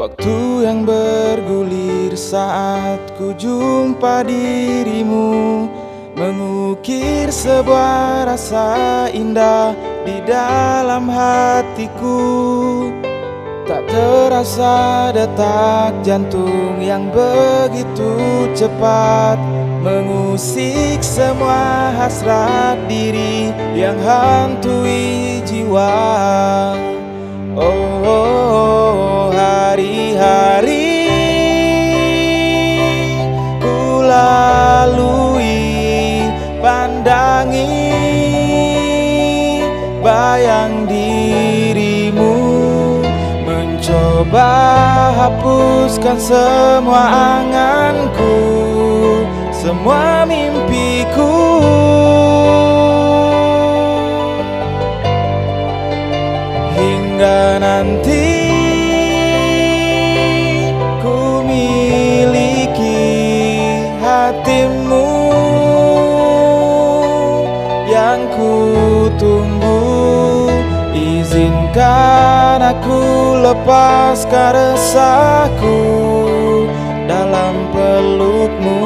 Waktu yang bergulir saat ku jumpa dirimu, mengukir sebuah rasa indah di dalam hatiku. Tak terasa detak jantung yang begitu cepat, mengusik semua hasrat diri yang hantui jiwa. Oh, hari-hari ku lalui, pandangi bayang dirimu, mencoba hapuskan semua anganku, semua mimpiku. Hingga nanti ku miliki hatimu yang ku tunggu. Izinkan aku lepaskan resahku dalam pelukmu.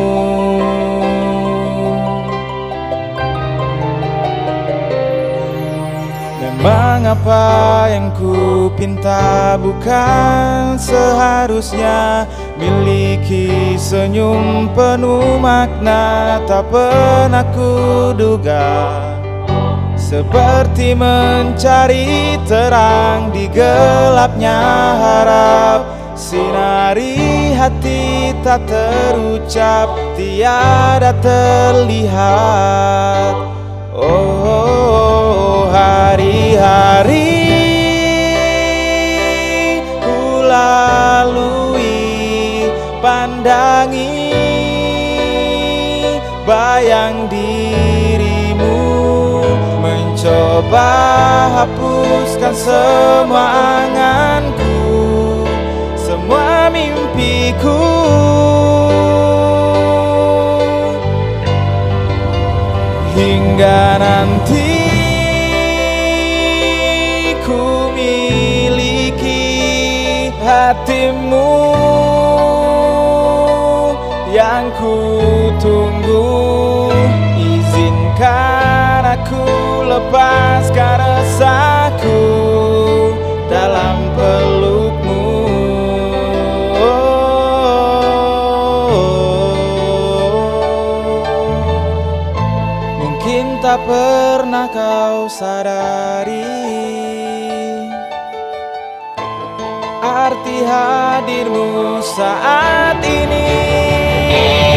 Memang apa yang ku pinta bukan seharusnya miliki senyum penuh makna. Tak pernah ku duga seperti mencari terang di gelapnya harap. Sinari hati tak terucap, tiada terlihat. Oh, hari-hari ku lalui, pandangi bayang dirimu, mencoba hapuskan semua anganku, semua mimpiku. Hingga nanti ku miliki hatimu yang ku tunggu. Izinkan aku lepaskan resahku dalam pelukmu. Mungkin tak pernah kau sadari arti hadirmu saat ini.